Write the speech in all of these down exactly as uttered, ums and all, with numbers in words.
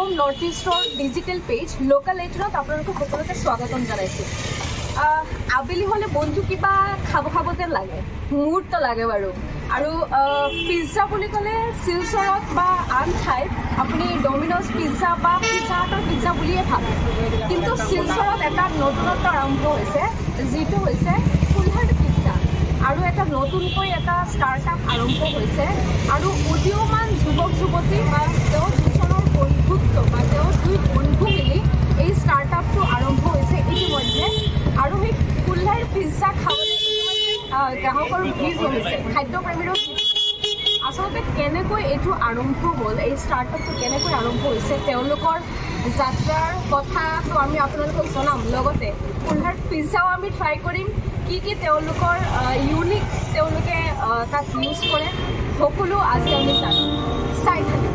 Home north ইষ্টৰ digital page local এইটিনত আপোনালোকক সকলোকে স্বাগতম জনাইছোঁ। আবেলি হ'লে বন্ধু কিবা খাব খাব যেন লাগে, মুহূৰ্ত লাগে বাৰু। আৰু পিজ্জা বুলি ক'লে শিলচৰত বা আন ঠাইত আপুনি ডমিন'জ পিজ্জা বা পিজ্জা হাটৰ পিজ্জা বুলিয়ে ভাবে, কিন্তু শিলচৰত এটা নতুনত্ব আৰম্ভ হৈছে, যিটো হৈছে কুলহাট পিজ্জা। আৰু এটা নতুনকৈ এটা ষ্টাৰ্টআপ আৰম্ভ হৈছে আৰু উদীয়মান যুৱক যুৱতী বা তেওঁ দুজনৰ বন্ধুত্ব বা তেওঁ দুই বন্ধু মিলি এই ষ্টাৰ্টআপটো আৰম্ভ হৈছে ইতিমধ্যে। আৰু সেই কুলহাট পিজ্জা খাবলৈ গ্ৰাহকৰ ভিৰ জমিছে, খাদ্যপ্ৰেমীৰো। আচলতে কেনেকৈ এইটো আৰম্ভ হ'ল, এই ষ্টাৰ্টআপটো কেনেকৈ আৰম্ভ হৈছে, তেওঁলোকৰ যাত্ৰাৰ কথাটো আমি আপোনালোকক জনাম। লগতে কুলহাট পিজ্জাও আমি ট্ৰাই কৰিম, কি কি তেওঁলোকৰ ইউনিক তেওঁলোকে তাত ইউজ কৰে, সকলো আজি আমি জানিম। চাই থাকিব।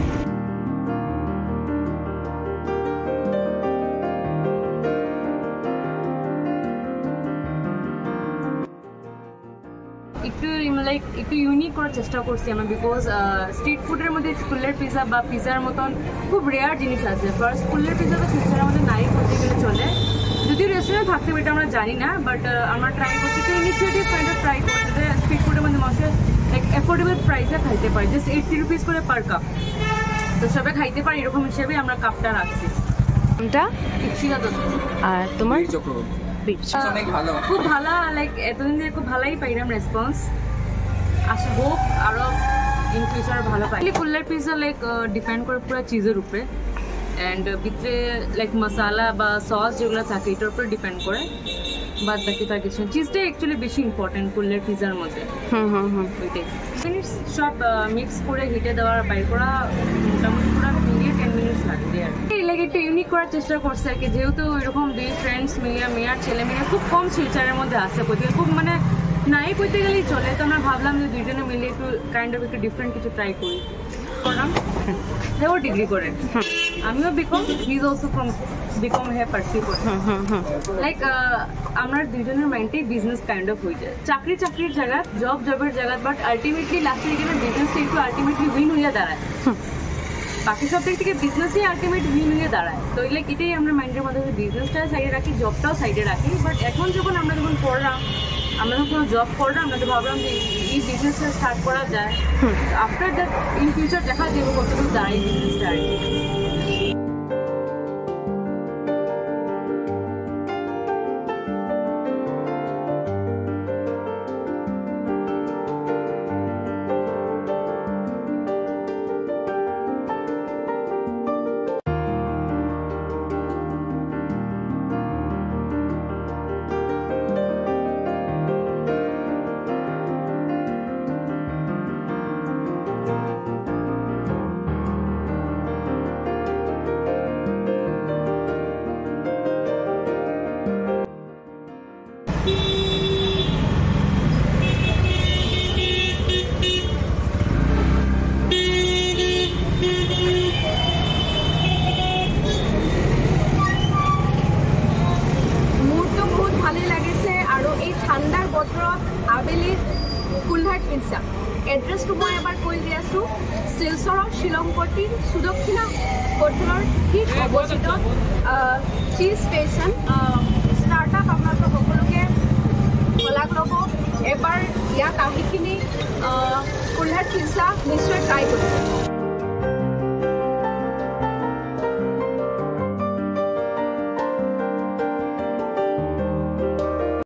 একটু লাইক একটু ইউনিক করার চেষ্টা করছি আমি, বিকজ স্ট্রিট ফুডের মধ্যে কুলহাট পিজ্জা বা পিজ্জার মতন খুব রেয়ার জিনিস আছে। ফার্স্ট কুলহাট পিজ্জা তো শিলচরের মধ্যে নাই বলতে গেলে চলে, যদিও রেস্টুরেন্ট থাকতে এটা আমরা জানি না, বাট আমরা ট্রাই করছি একটা ইনিশিয়েটিভ কাইন্ড অফ ট্রাই করছি যে স্ট্রিট ফুডের মধ্যে মানুষের লাইক অ্যাফোর্ডেবল প্রাইসে খাইতে পারে, জাস্ট এইটটি রুপিস করে পার কাপ। তো সবাই খাইতে পারে এরকম হিসেবে আমরা কাপটা রাখছি। কোনটা? ইপসিকা দত্ত। আর তোমার? খুব ভালো, লাইক এতদিন ধরে খুব ভালোই পাইলাম রেসপন্স। আশা হোক আরও ইন ফিউচার ভালো পাই। কুলহাট পিজ্জা লাইক ডিপেন্ড করে পুরো চিজের উপরে, অ্যান্ড ভিতরে লাইক মশালা বা সস যেগুলো থাকে এটার উপরে ডিপেন্ড করে, বাদ বাকি তার কিছু। চিজটাই অ্যাকচুয়ালি বেশি ইম্পর্টেন্ট কুলহাট পিজ্জার মধ্যে। হুম হুম হুম ওইটাই মিনিটস সব মিক্স করে হিটে দেওয়ার বাইর করা মোটামুটি পুরো মিনিট টেন মিনিটস লাগে আর কি। লাইক একটু ইউনিক করার চেষ্টা করছে আর কি, যেহেতু এরকম দুই ফ্রেন্ডস মিলিয়ে মেয়ার ছেলে মেয়ে খুব কম শিলচরের মধ্যে আসছে, কোথায় খুব মানে নাই কইতে গেলেই চলে। তো আমরা ভাবলাম যে দুইজনে মিলে একটু কাইন্ড অফ একটু ডিফারেন্ট কিছু ট্রাই করি। করলাম, হেও ডিগ্রি করে, আমিও BCom, he is also from BCom he pursue করে। লাইক আমরা দুইজনের মাইন্ডেই বিজনেস কাইন্ড অফ হয়ে যায়, চাকরি চাকরির জায়গা, জব জবের জায়গা, বাট আলটিমেটলি লাস্টে এখানে বিজনেসটা একটু আলটিমেটলি উইন হইয়া দাঁড়ায়। বাকি সব দিক থেকে বিজনেসই আলটিমেট উইন হয়ে দাঁড়ায়। তো লাইক এটাই আমরা মাইন্ডের মধ্যে বিজনেসটা সাইডে রাখি, জবটাও সাইডে রাখি। বাট এখন যখন আমরা যখন পড়লাম, আমরা যখন কোনো জব করলাম, আমরা তো ভাবলাম যে এই বিজনেসটা স্টার্ট করা যায়। আফটার দ্যাট ইন ফিউচার দেখা যাবে কতটুকু দাঁড়ায় বিজনেসটা আর কি। ঠাণ্ডাৰ বতৰত আবেলিত কুলহাট পিজ্জা এড্ৰেছটো মই এবাৰ কৈ দি আছোঁ। শিলচৰৰ শিলংপট্টিৰ সুদক্ষিণা হোটেলৰ ঠিক অৱস্থিত চিজ ষ্টেচন ষ্টাৰ্টআপ আপোনালোক সকলোকে শলাগ ল'ব। এবাৰ ইয়াত আহি কিনি কুলহাট পিজ্জা নিশ্চয় ট্ৰাই কৰিব।